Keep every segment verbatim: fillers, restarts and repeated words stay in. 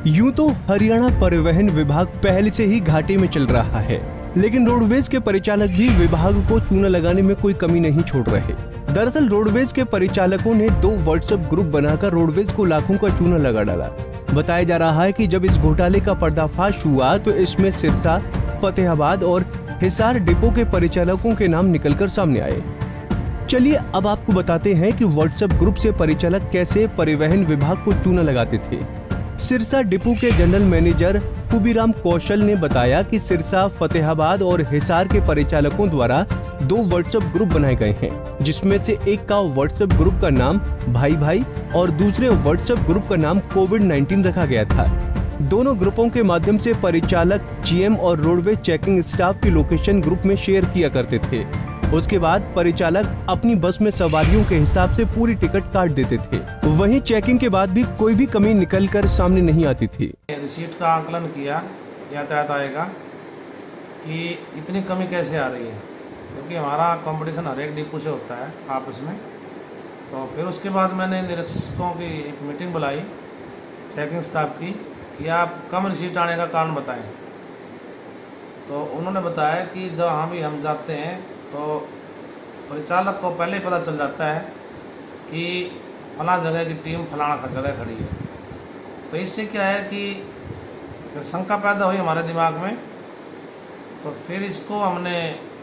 यूं तो हरियाणा परिवहन विभाग पहले से ही घाटे में चल रहा है, लेकिन रोडवेज के परिचालक भी विभाग को चूना लगाने में कोई कमी नहीं छोड़ रहे। दरअसल रोडवेज के परिचालकों ने दो व्हाट्सएप ग्रुप बनाकर रोडवेज को लाखों का चूना लगा डाला। बताया जा रहा है कि जब इस घोटाले का पर्दाफाश हुआ तो इसमें सिरसा, फतेहाबाद और हिसार डिपो के परिचालकों के नाम निकलकर सामने आए। चलिए अब आपको बताते हैं कि व्हाट्सएप ग्रुप से परिचालक कैसे परिवहन विभाग को चूना लगाते थे। सिरसा डिपो के जनरल मैनेजर खूबीराम कौशल ने बताया कि सिरसा, फतेहाबाद और हिसार के परिचालकों द्वारा दो व्हाट्सएप ग्रुप बनाए गए हैं, जिसमें से एक का व्हाट्सएप ग्रुप का नाम भाई भाई और दूसरे व्हाट्सएप ग्रुप का नाम कोविड नाइन्टीन रखा गया था। दोनों ग्रुपों के माध्यम से परिचालक जीएम और रोडवेज चेकिंग स्टाफ की लोकेशन ग्रुप में शेयर किया करते थे। उसके बाद परिचालक अपनी बस में सवारियों के हिसाब से पूरी टिकट काट देते थे। वहीं चेकिंग के बाद भी कोई भी कमी निकलकर सामने नहीं आती थी। रिसीट का आकलन किया यातायात आएगा कि इतनी कमी कैसे आ रही है, क्योंकि हमारा कंपटीशन हर एक डिपो से होता है आपस में। तो फिर उसके बाद मैंने निरीक्षकों की एक मीटिंग बुलाई चेकिंग स्टाफ की कि आप कम रिसीट आने का कारण बताएं। तो उन्होंने बताया कि जब हम भी हम जाते हैं तो परिचालक को पहले ही पता चल जाता है कि फला जगह की टीम फलाना जगह खड़ी है। तो इससे क्या है कि फिर शंका पैदा हुई हमारे दिमाग में। तो फिर इसको हमने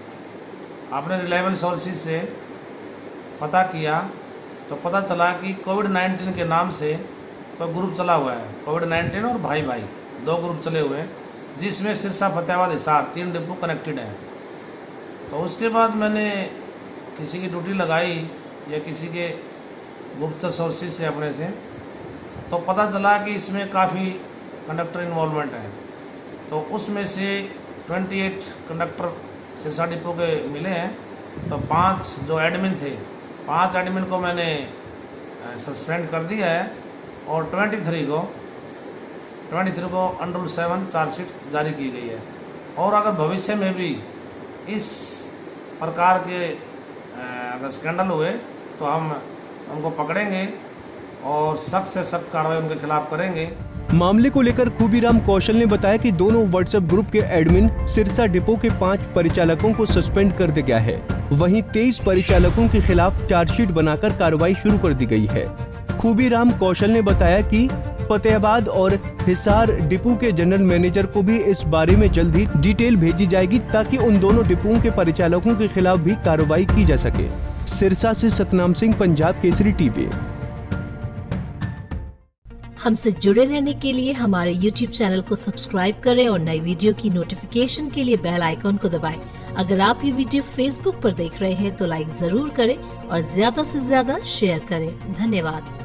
अपने रिलायबल सोर्सेज से पता किया तो पता चला कि कोविड नाइन्टीन के नाम से कोई ग्रुप चला हुआ है। कोविड नाइन्टीन और भाई भाई दो ग्रुप चले हुए हैं, जिसमें सिरसा, फतेहाबाद, हिसार तीन डिपो कनेक्टेड हैं। तो उसके बाद मैंने किसी की ड्यूटी लगाई या किसी के गुप्त सोर्सेज से अपने से, तो पता चला कि इसमें काफ़ी कंडक्टर इन्वॉल्वमेंट है। तो उसमें से अट्ठाईस कंडक्टर सिरसा डिपो के मिले हैं। तो पांच जो एडमिन थे, पांच एडमिन को मैंने सस्पेंड कर दिया है और तेईस को तेईस को अंडर सेवन चार्जशीट जारी की गई है। और अगर भविष्य में भी इस प्रकार के अगर स्कैंडल हुए तो हम उनको पकड़ेंगे और सख्त से सख्त कार्रवाई उनके खिलाफ करेंगे। मामले को लेकर खूबीराम कौशल ने बताया कि दोनों व्हाट्सएप ग्रुप के एडमिन सिरसा डिपो के पांच परिचालकों को सस्पेंड कर दिया गया है। वहीं तेईस परिचालकों के खिलाफ चार्जशीट बनाकर कार्रवाई शुरू कर दी गई है। खूबीराम कौशल ने बताया कि फतेहाबाद और हिसार डिपो के जनरल मैनेजर को भी इस बारे में जल्द ही डिटेल भेजी जाएगी, ताकि उन दोनों डिपोओं के परिचालकों के खिलाफ भी कार्रवाई की जा सके। सिरसा से सतनाम सिंह, पंजाब केसरी टीवी। हमसे जुड़े रहने के लिए हमारे यूट्यूब चैनल को सब्सक्राइब करें और नई वीडियो की नोटिफिकेशन के लिए बेल आइकॉन को दबाएं। अगर आप ये वीडियो फेसबुक पर देख रहे हैं तो लाइक जरूर करें और ज्यादा से ज्यादा शेयर करें। धन्यवाद।